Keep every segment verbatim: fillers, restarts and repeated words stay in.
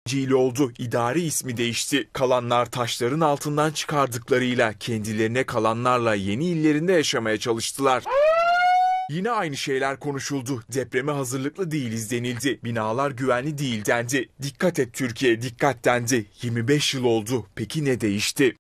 il oldu. İdari ismi değişti. Kalanlar taşların altından çıkardıklarıyla kendilerine kalanlarla yeni illerinde yaşamaya çalıştılar. Yine aynı şeyler konuşuldu. Depreme hazırlıklı değiliz denildi. Binalar güvenli değil dendi. Dikkat et Türkiye, dikkat dendi. yirmi beş yıl oldu. Peki ne değişti?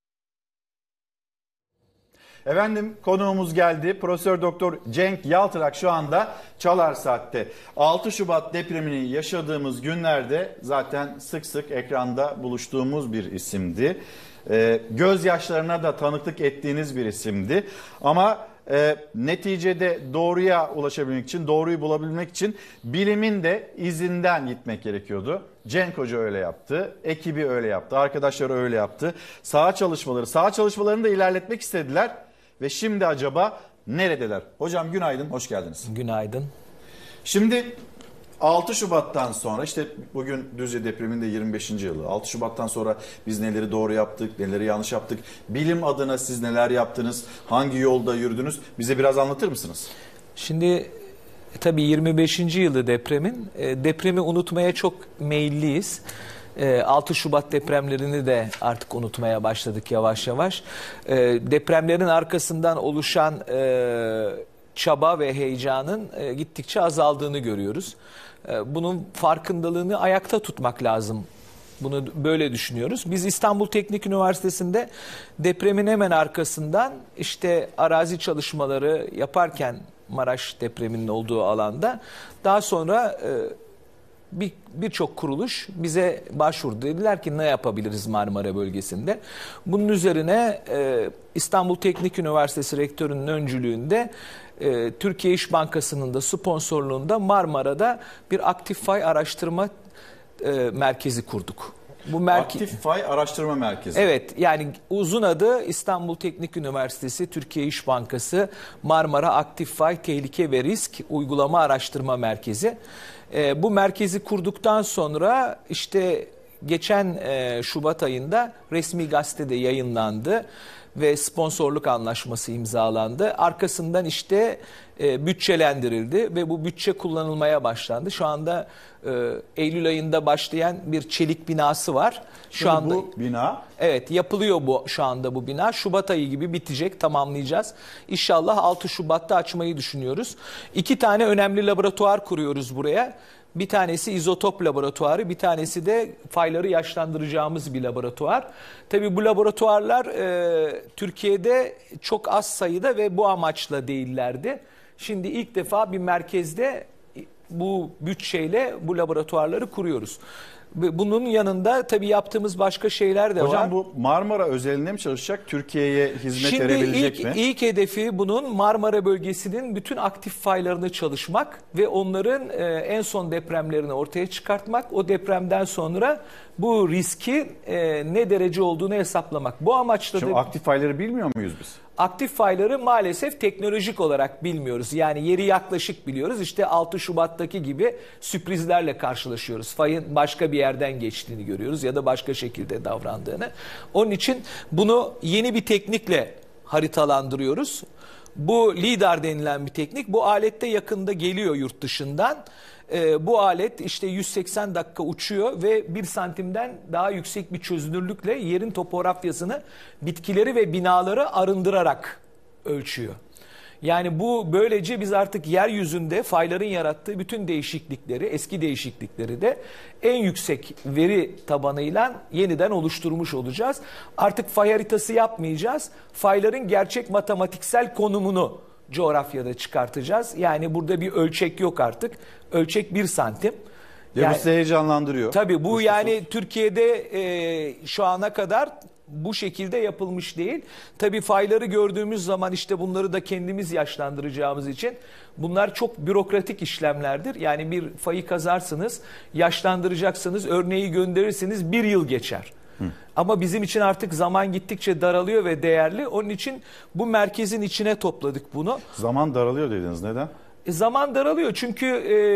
Efendim konuğumuz geldi. Profesör Doktor Cenk Yaltırak şu anda Çalar Saat'te. altı Şubat depremini yaşadığımız günlerde zaten sık sık ekranda buluştuğumuz bir isimdi. Ee, gözyaşlarına da tanıklık ettiğiniz bir isimdi. Ama e, neticede doğruya ulaşabilmek için, doğruyu bulabilmek için bilimin de izinden gitmek gerekiyordu. Cenk Hoca öyle yaptı, ekibi öyle yaptı, arkadaşları öyle yaptı. Saha çalışmaları, saha çalışmalarını da ilerletmek istediler. Ve şimdi acaba neredeler? Hocam günaydın, hoş geldiniz. Günaydın. Şimdi altı Şubat'tan sonra işte bugün Düzce depreminin de yirmi beşinci yılı. altı Şubat'tan sonra biz neleri doğru yaptık, neleri yanlış yaptık? Bilim adına siz neler yaptınız? Hangi yolda yürüdünüz? Bize biraz anlatır mısınız? Şimdi e, tabii yirmi beşinci yılı depremin. E, depremi unutmaya çok meyilliyiz. altı Şubat depremlerini de artık unutmaya başladık yavaş yavaş. Depremlerin arkasından oluşan çaba ve heyecanın gittikçe azaldığını görüyoruz. Bunun farkındalığını ayakta tutmak lazım. Bunu böyle düşünüyoruz. Biz İstanbul Teknik Üniversitesi'nde depremin hemen arkasından işte arazi çalışmaları yaparken Maraş depreminin olduğu alanda daha sonra Bir birçok kuruluş bize başvurdu. Dediler ki ne yapabiliriz Marmara bölgesinde? Bunun üzerine e, İstanbul Teknik Üniversitesi Rektörü'nün öncülüğünde e, Türkiye İş Bankası'nın da sponsorluğunda Marmara'da bir aktif fay araştırma e, merkezi kurduk. Bu merke... Aktif Fay Araştırma Merkezi. Evet, yani uzun adı İstanbul Teknik Üniversitesi, Türkiye İş Bankası, Marmara Aktif Fay Tehlike ve Risk Uygulama Araştırma Merkezi. E, bu merkezi kurduktan sonra işte geçen e, Şubat ayında resmi gazetede yayınlandı ve sponsorluk anlaşması imzalandı. Arkasından işte e, bütçelendirildi ve bu bütçe kullanılmaya başlandı. Şu anda e, Eylül ayında başlayan bir çelik binası var. Şu Şimdi anda bu bina? Evet, yapılıyor bu şu anda bu bina. Şubat ayı gibi bitecek, tamamlayacağız. İnşallah altı Şubat'ta açmayı düşünüyoruz. İki tane önemli laboratuvar kuruyoruz buraya. Bir tanesi izotop laboratuvarı, bir tanesi de fayları yaşlandıracağımız bir laboratuvar. Tabii bu laboratuvarlar e, Türkiye'de çok az sayıda ve bu amaçla değillerdi. Şimdi ilk defa bir merkezde bu bütçeyle bu laboratuvarları kuruyoruz. Bunun yanında tabii yaptığımız başka şeyler de Hocam, var. Hocam bu Marmara özelinde mi çalışacak? Türkiye'ye hizmet Şimdi verebilecek ilk, mi? ilk hedefi bunun Marmara bölgesinin bütün aktif faylarını çalışmak ve onların e, en son depremlerini ortaya çıkartmak. O depremden sonra bu riski e, ne derece olduğunu hesaplamak. Bu amaçla Şimdi da... aktif fayları bilmiyor muyuz biz? Aktif fayları maalesef teknolojik olarak bilmiyoruz. Yani yeri yaklaşık biliyoruz. İşte altı Şubat'taki gibi sürprizlerle karşılaşıyoruz. Fayın başka bir yerden geçtiğini görüyoruz ya da başka şekilde davrandığını. Onun için bunu yeni bir teknikle haritalandırıyoruz. Bu LIDAR denilen bir teknik. Bu alette yakında geliyor yurt dışından. Ee, bu alet işte yüz seksen dakika uçuyor ve bir santimden daha yüksek bir çözünürlükle yerin topografyasını, bitkileri ve binaları arındırarak ölçüyor. Yani bu böylece biz artık yeryüzünde fayların yarattığı bütün değişiklikleri, eski değişiklikleri de en yüksek veri tabanıyla yeniden oluşturmuş olacağız. Artık fay haritası yapmayacağız. Fayların gerçek matematiksel konumunu coğrafyada çıkartacağız. Yani burada bir ölçek yok artık. Ölçek bir santim. Yani, bu sizi heyecanlandırıyor. Tabii bu yani Türkiye'de e, şu ana kadar bu şekilde yapılmış değil. Tabii fayları gördüğümüz zaman işte bunları da kendimiz yaşlandıracağımız için bunlar çok bürokratik işlemlerdir. Yani bir fayı kazarsınız, yaşlandıracaksınız, örneği gönderirsiniz, bir yıl geçer. Hı. Ama bizim için artık zaman gittikçe daralıyor ve değerli. Onun için bu merkezin içine topladık bunu. Zaman daralıyor dediniz. Neden? E, zaman daralıyor çünkü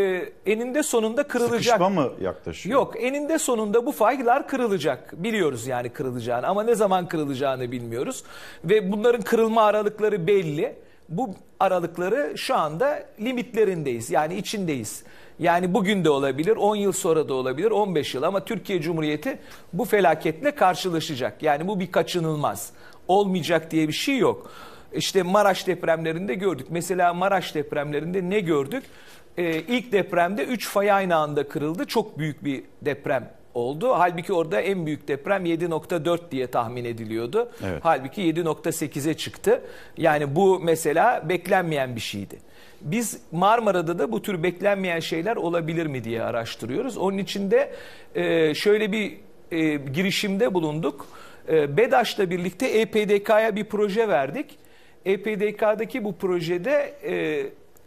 e, eninde sonunda kırılacak. Sıkışma mı yaklaşıyor? Yok, eninde sonunda bu faylar kırılacak. Biliyoruz yani kırılacağını ama ne zaman kırılacağını bilmiyoruz. Ve bunların kırılma aralıkları belli. Bu aralıkları şu anda limitlerindeyiz, yani içindeyiz. Yani bugün de olabilir, on yıl sonra da olabilir, on beş yıl, ama Türkiye Cumhuriyeti bu felaketle karşılaşacak. Yani bu bir kaçınılmaz. Olmayacak diye bir şey yok. İşte Maraş depremlerinde gördük. Mesela Maraş depremlerinde ne gördük? Ee, ilk depremde üç fay aynı anda kırıldı. Çok büyük bir deprem oldu. Halbuki orada en büyük deprem yedi nokta dört diye tahmin ediliyordu. Evet. Halbuki yedi nokta sekize çıktı. Yani bu mesela beklenmeyen bir şeydi. Biz Marmara'da da bu tür beklenmeyen şeyler olabilir mi diye araştırıyoruz. Onun için de e, şöyle bir e, girişimde bulunduk. E, BEDAŞ'la birlikte E P D K'ya bir proje verdik. E P D K'daki bu projede e,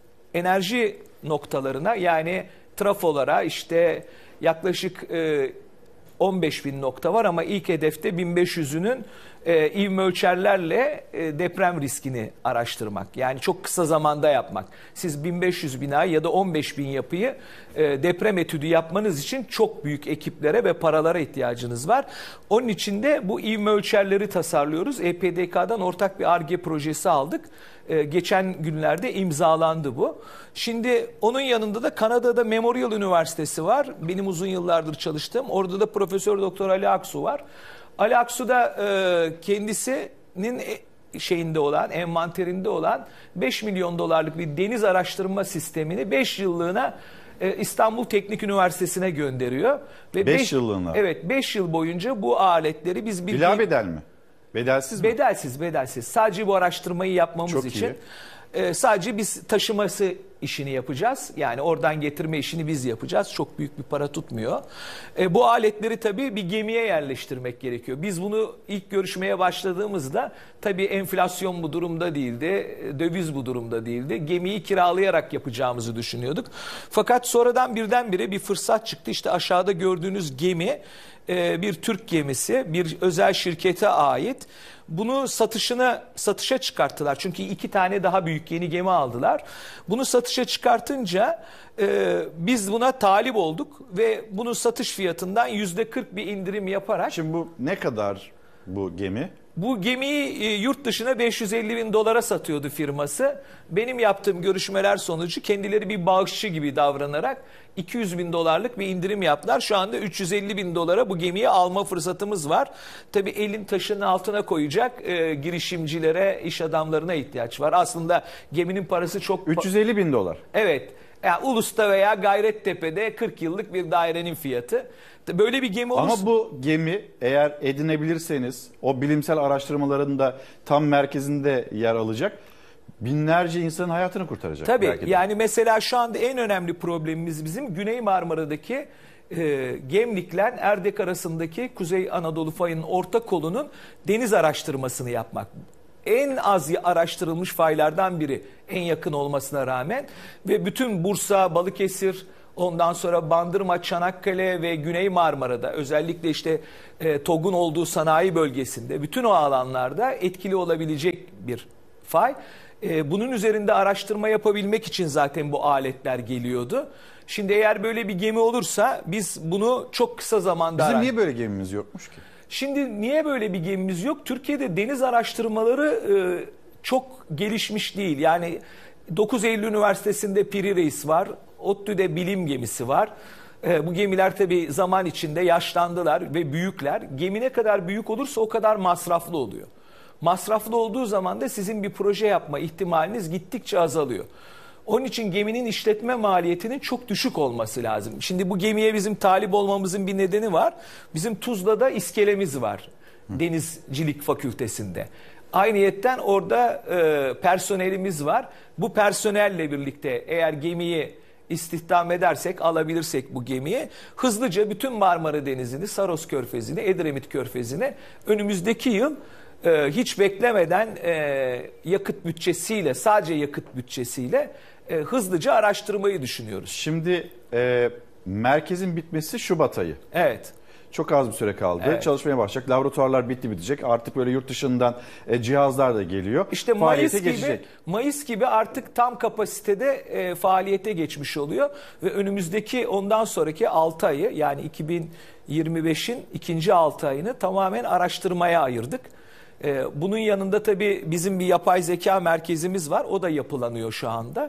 enerji noktalarına, yani trafolara, işte yaklaşık e, on beş bin nokta var ama ilk hedefte bin beş yüzünün e, ivme ölçerlerle e, deprem riskini araştırmak. Yani çok kısa zamanda yapmak. Siz bin beş yüz bina ya da on beş bin yapıyı e, deprem etüdü yapmanız için çok büyük ekiplere ve paralara ihtiyacınız var. Onun için de bu ivme ölçerleri tasarlıyoruz. E P D K'dan ortak bir Ar-Ge projesi aldık. Ee, geçen günlerde imzalandı bu. Şimdi onun yanında da Kanada'da Memorial Üniversitesi var. Benim uzun yıllardır çalıştığım. Orada da Profesör Doktor Ali Aksu var. Ali Aksu da e, kendisinin e, şeyinde olan, envanterinde olan beş milyon dolarlık bir deniz araştırma sistemini beş yıllığına e, İstanbul Teknik Üniversitesi'ne gönderiyor. Ve beş yıllığına? Evet, beş yıl boyunca bu aletleri biz bir... Bila bedel mi? Bedelsiz mi? Bedelsiz, bedelsiz. Sadece bu araştırmayı yapmamız Çok için iyi. e, sadece biz taşıması işini yapacağız. Yani oradan getirme işini biz yapacağız. Çok büyük bir para tutmuyor. E, bu aletleri tabii bir gemiye yerleştirmek gerekiyor. Biz bunu ilk görüşmeye başladığımızda tabii enflasyon bu durumda değildi, döviz bu durumda değildi. Gemiyi kiralayarak yapacağımızı düşünüyorduk. Fakat sonradan birdenbire bir fırsat çıktı. İşte aşağıda gördüğünüz gemi bir Türk gemisi, bir özel şirkete ait. Bunu satışına satışa çıkarttılar. Çünkü iki tane daha büyük yeni gemi aldılar. Bunu satışa çıkartınca e, biz buna talip olduk ve bunun satış fiyatından yüzde kırk bir indirim yaparak... Şimdi bu ne kadar bu gemi? Bu gemiyi e, yurt dışına beş yüz elli bin dolara satıyordu firması. Benim yaptığım görüşmeler sonucu kendileri bir bağışçı gibi davranarak iki yüz bin dolarlık bir indirim yaptılar. Şu anda üç yüz elli bin dolara bu gemiyi alma fırsatımız var. Tabii elin taşının altına koyacak e, girişimcilere, iş adamlarına ihtiyaç var. Aslında geminin parası çok... üç yüz elli bin dolar. Evet. Yani Ulus'ta veya Gayrettepe'de kırk yıllık bir dairenin fiyatı. Böyle bir gemi olursa... Ama bu gemi eğer edinebilirseniz o bilimsel araştırmaların da tam merkezinde yer alacak. Binlerce insanın hayatını kurtaracak. Tabii yani mesela şu anda en önemli problemimiz bizim Güney Marmara'daki e, Gemlik'le Erdek arasındaki Kuzey Anadolu fayının orta kolunun deniz araştırmasını yapmak. En az araştırılmış faylardan biri, en yakın olmasına rağmen, ve bütün Bursa, Balıkesir, ondan sonra Bandırma, Çanakkale ve Güney Marmara'da, özellikle işte e, TOG'un olduğu sanayi bölgesinde, bütün o alanlarda etkili olabilecek bir fay. E, bunun üzerinde araştırma yapabilmek için zaten bu aletler geliyordu. Şimdi eğer böyle bir gemi olursa biz bunu çok kısa zamanda... Bizim niye böyle gemimiz yokmuş ki? Şimdi niye böyle bir gemimiz yok? Türkiye'de deniz araştırmaları e, çok gelişmiş değil. Yani dokuz Eylül Üniversitesi'nde Piri Reis var. ODTÜ'de bilim gemisi var. E, bu gemiler tabii zaman içinde yaşlandılar ve büyükler. Gemi ne kadar büyük olursa o kadar masraflı oluyor. Masraflı olduğu zaman da sizin bir proje yapma ihtimaliniz gittikçe azalıyor. Onun için geminin işletme maliyetinin çok düşük olması lazım. Şimdi bu gemiye bizim talip olmamızın bir nedeni var. Bizim Tuzla'da iskelemiz var. Denizcilik Fakültesi'nde. Ayrıyetten orada e, personelimiz var. Bu personelle birlikte eğer gemiyi istihdam edersek, alabilirsek bu gemiyi, hızlıca bütün Marmara Denizi'ni, Saros Körfezi'ni, Edremit Körfezi'ni önümüzdeki yıl e, hiç beklemeden e, yakıt bütçesiyle, sadece yakıt bütçesiyle e, hızlıca araştırmayı düşünüyoruz. Şimdi e, merkezin bitmesi Şubat ayı. Evet. Çok az bir süre kaldı. Evet. Çalışmaya başlayacak. Laboratuvarlar bitti bitecek. Artık böyle yurt dışından e, cihazlar da geliyor. İşte Mayıs gibi, Mayıs gibi artık tam kapasitede e, faaliyete geçmiş oluyor. Ve önümüzdeki ondan sonraki altı ayı, yani iki bin yirmi beşin ikinci altı ayını tamamen araştırmaya ayırdık. E, bunun yanında tabii bizim bir yapay zeka merkezimiz var. O da yapılanıyor şu anda.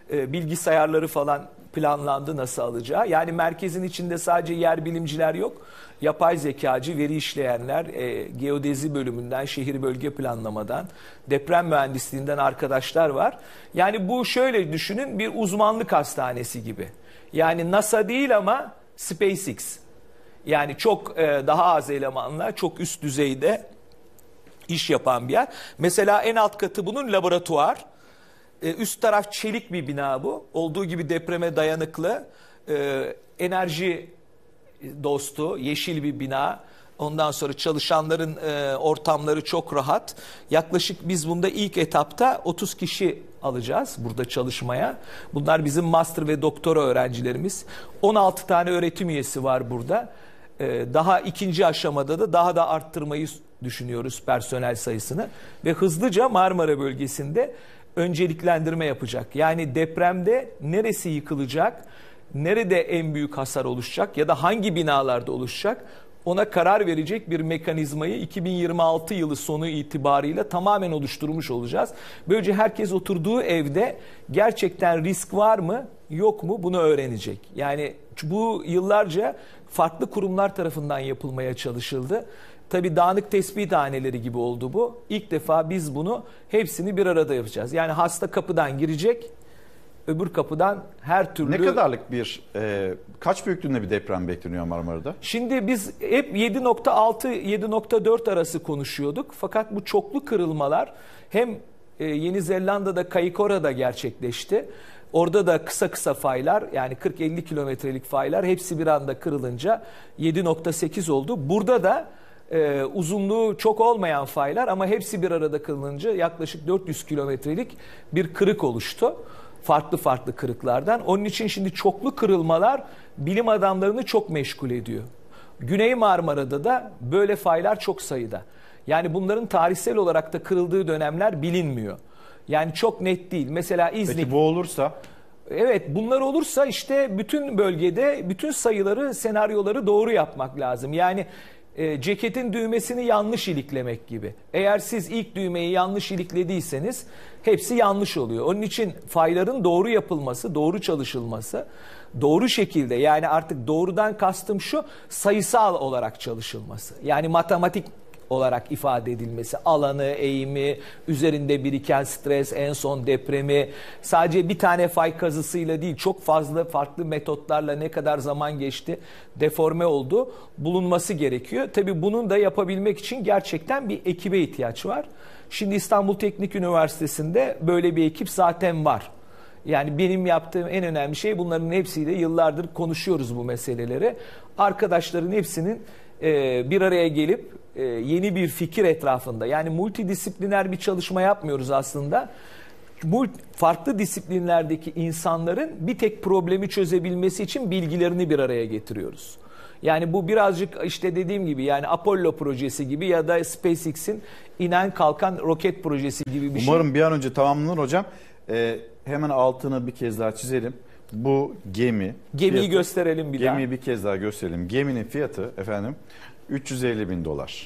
E, bilgisayarları falan planlandı nasıl alacağı. Yani merkezin içinde sadece yer bilimciler yok. Yapay zekacı, veri işleyenler, e, geodezi bölümünden, şehir bölge planlamadan, deprem mühendisliğinden arkadaşlar var. Yani bu şöyle düşünün, bir uzmanlık hastanesi gibi. Yani NASA değil ama SpaceX. Yani çok e, daha az elemanla, çok üst düzeyde iş yapan bir yer. Mesela en alt katı bunun laboratuvar. E, üst taraf çelik bir bina bu. Olduğu gibi depreme dayanıklı, e, enerji dostu, yeşil bir bina. Ondan sonra çalışanların e, ortamları çok rahat. Yaklaşık biz bunda ilk etapta otuz kişi alacağız burada çalışmaya. Bunlar bizim master ve doktora öğrencilerimiz. on altı tane öğretim üyesi var burada. E, daha ikinci aşamada da daha da arttırmayı düşünüyoruz personel sayısını. Ve hızlıca Marmara bölgesinde önceliklendirme yapacak. Yani depremde neresi yıkılacak, nerede en büyük hasar oluşacak ya da hangi binalarda oluşacak, ona karar verecek bir mekanizmayı iki bin yirmi altı yılı sonu itibarıyla tamamen oluşturmuş olacağız. Böylece herkes oturduğu evde gerçekten risk var mı yok mu bunu öğrenecek. Yani bu yıllarca farklı kurumlar tarafından yapılmaya çalışıldı. Tabii dağınık tespithaneleri gibi oldu bu. İlk defa biz bunu hepsini bir arada yapacağız. Yani hasta kapıdan girecek, öbür kapıdan her türlü... Ne kadarlık bir, e, kaç büyüklüğünde bir deprem bekleniyor Marmara'da? Şimdi biz hep yedi nokta altı yedi nokta dört arası konuşuyorduk. Fakat bu çoklu kırılmalar hem e, Yeni Zelanda'da Kaikoura'da gerçekleşti. Orada da kısa kısa faylar, yani kırk elli kilometrelik faylar hepsi bir anda kırılınca yedi nokta sekiz oldu. Burada da e, uzunluğu çok olmayan faylar ama hepsi bir arada kırılınca yaklaşık dört yüz kilometrelik bir kırık oluştu. Farklı farklı kırıklardan. Onun için şimdi çoklu kırılmalar bilim adamlarını çok meşgul ediyor. Güney Marmara'da da böyle faylar çok sayıda. Yani bunların tarihsel olarak da kırıldığı dönemler bilinmiyor. Yani çok net değil. Mesela İznik... Peki bu olursa? Evet, bunlar olursa işte bütün bölgede bütün sayıları, senaryoları doğru yapmak lazım. Yani e, ceketin düğmesini yanlış iliklemek gibi. Eğer siz ilk düğmeyi yanlış iliklediyseniz hepsi yanlış oluyor. Onun için fayların doğru yapılması, doğru çalışılması, doğru şekilde, yani artık doğrudan kastım şu, sayısal olarak çalışılması. Yani matematik olarak ifade edilmesi, alanı, eğimi, üzerinde biriken stres, en son depremi, sadece bir tane fay kazısıyla değil, çok fazla farklı metotlarla ne kadar zaman geçti, deforme oldu, bulunması gerekiyor. Tabii bunun da yapabilmek için gerçekten bir ekibe ihtiyaç var. Şimdi İstanbul Teknik Üniversitesi'nde böyle bir ekip zaten var. Yani benim yaptığım en önemli şey, bunların hepsiyle yıllardır konuşuyoruz bu meseleleri. Arkadaşların hepsinin e, bir araya gelip e, yeni bir fikir etrafında, yani multidisipliner bir çalışma yapmıyoruz aslında. Bu farklı disiplinlerdeki insanların bir tek problemi çözebilmesi için bilgilerini bir araya getiriyoruz. Yani bu birazcık işte dediğim gibi, yani Apollo projesi gibi ya da SpaceX'in inen kalkan roket projesi gibi bir şey. Umarım bir an önce tamamlanır hocam. Ee, hemen altını bir kez daha çizelim. Bu gemi. Gemiyi fiyatı, gösterelim bir gemiyi daha. Gemiyi bir kez daha gösterelim. Geminin fiyatı efendim üç yüz elli bin dolar.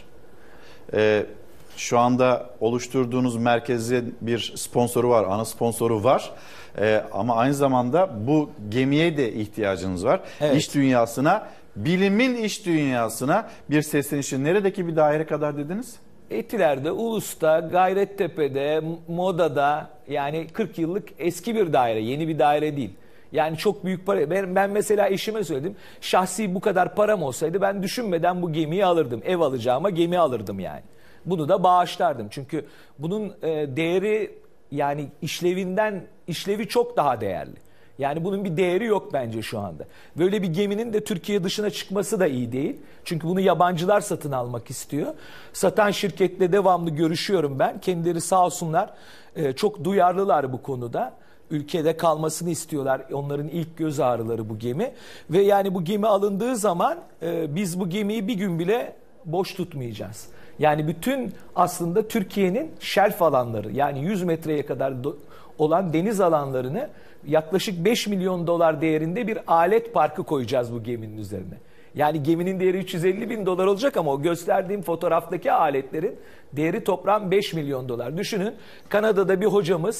Ee, şu anda oluşturduğunuz merkezin bir sponsoru var, ana sponsoru var. Ee, ama aynı zamanda bu gemiye de ihtiyacınız var. Evet. İş dünyasına, bilimin iş dünyasına bir seslenişi. Neredeki bir daire kadar dediniz? Etiler'de, Ulus'ta, Gayrettepe'de, Moda'da, yani kırk yıllık eski bir daire, yeni bir daire değil. Yani çok büyük para. Ben, ben mesela eşime söyledim, şahsi bu kadar param olsaydı ben düşünmeden bu gemiyi alırdım. Ev alacağıma gemi alırdım yani. Bunu da bağışlardım. Çünkü bunun e, değeri, yani işlevinden, işlevi çok daha değerli. Yani bunun bir değeri yok bence şu anda. Böyle bir geminin de Türkiye dışına çıkması da iyi değil. Çünkü bunu yabancılar satın almak istiyor. Satan şirketle devamlı görüşüyorum ben. Kendileri sağ olsunlar çok duyarlılar bu konuda. Ülkede kalmasını istiyorlar. Onların ilk göz ağrıları bu gemi. Ve yani bu gemi alındığı zaman biz bu gemiyi bir gün bile boş tutmayacağız. Yani bütün aslında Türkiye'nin şelf alanları, yani yüz metreye kadar olan deniz alanlarını yaklaşık beş milyon dolar değerinde bir alet parkı koyacağız bu geminin üzerine. Yani geminin değeri üç yüz elli bin dolar olacak ama o gösterdiğim fotoğraftaki aletlerin değeri toplam beş milyon dolar. Düşünün, Kanada'da bir hocamız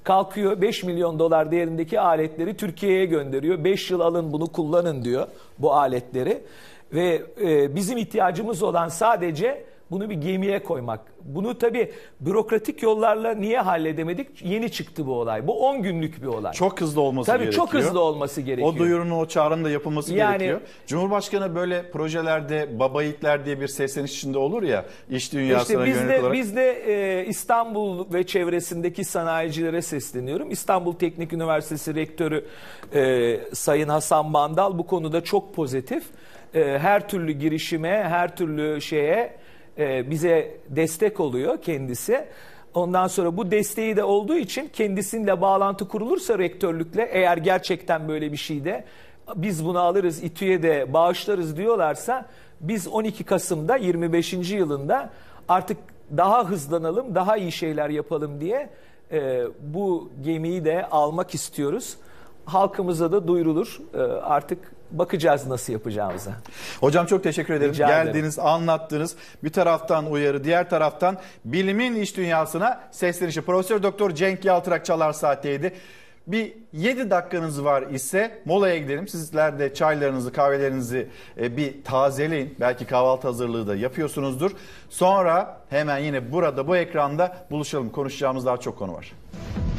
Kalkıyor beş milyon dolar değerindeki aletleri Türkiye'ye gönderiyor. beş yıl alın bunu kullanın diyor, bu aletleri. Ve e, bizim ihtiyacımız olan sadece bunu bir gemiye koymak. Bunu tabii bürokratik yollarla niye halledemedik? Yeni çıktı bu olay. Bu on günlük bir olay. Çok hızlı olması tabii gerekiyor. çok hızlı olması gerekiyor. O duyurunun, o çağrının da yapılması Yani- gerekiyor. Cumhurbaşkanı böyle projelerde baba yiğitler diye bir sesleniş içinde olur ya, iş dünyasına İşte biz yönelik de, olarak. biz de e, İstanbul ve çevresindeki sanayicilere sesleniyorum. İstanbul Teknik Üniversitesi Rektörü e, Sayın Hasan Bandal bu konuda çok pozitif. E, her türlü girişime, her türlü şeye e, bize destek oluyor kendisi. Ondan sonra bu desteği de olduğu için kendisiyle bağlantı kurulursa rektörlükle, eğer gerçekten böyle bir şeyde biz bunu alırız, İTÜ'ye de bağışlarız diyorlarsa, biz on iki Kasım'da yirmi beşinci yılında artık daha hızlanalım, daha iyi şeyler yapalım diye e, bu gemiyi de almak istiyoruz. Halkımıza da duyurulur. E, artık bakacağız nasıl yapacağımıza. Hocam çok teşekkür ederim. Rica ederim. Geldiniz, anlattınız. Bir taraftan uyarı, diğer taraftan bilimin iş dünyasına seslenişi. Profesör Doktor Cenk Yaltırak Çalar Saat'teydi. Bir yedi dakikanız var ise molaya gidelim. Sizler de çaylarınızı, kahvelerinizi e, bir tazeleyin. Belki kahvaltı hazırlığı da yapıyorsunuzdur. Sonra hemen yine burada, bu ekranda buluşalım. Konuşacağımız daha çok konu var.